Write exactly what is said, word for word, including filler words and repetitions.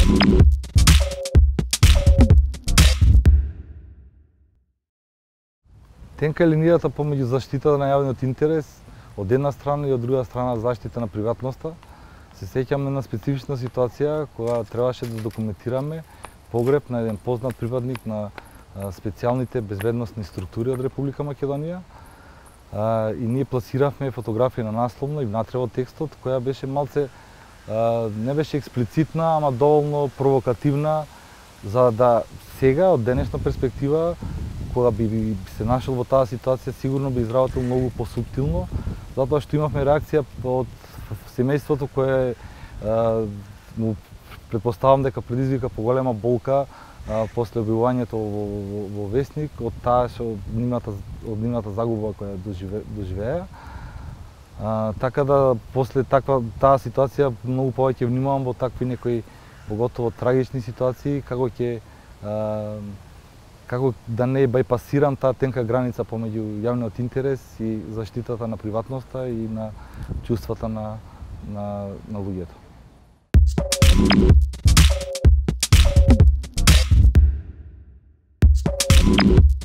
Тенка е линијата помеѓу заштитата на јавниот интерес од една страна и од друга страна заштита на приватноста. Се сеќам на специфична ситуација кога требаше да документираме погреб на еден познат припадник на специјалните безбедносни структури од Република Македонија. И ние пласиравме фотографија на насловно и внатре во текстот, која беше малце, не беше експлицитна, ама доволно провокативна, за да сега, од денешна перспектива, кога би се нашол во таа ситуација, сигурно би изработил многу посуптилно, затоа што имавме реакција од семејството кое му претпоставам дека предизвика поголема болка а, после објавувањето во, во, во Весник од таа што од нивната, од нивната загуба која доживе, доживеа. А, така да после таква таа ситуација многу повеќе внимавам во такви некои поготово трагични ситуации како ќе како да не бајпасирам таа тенка граница помеѓу јавниот интерес и заштитата на приватноста и на чувствата на на, на луѓето.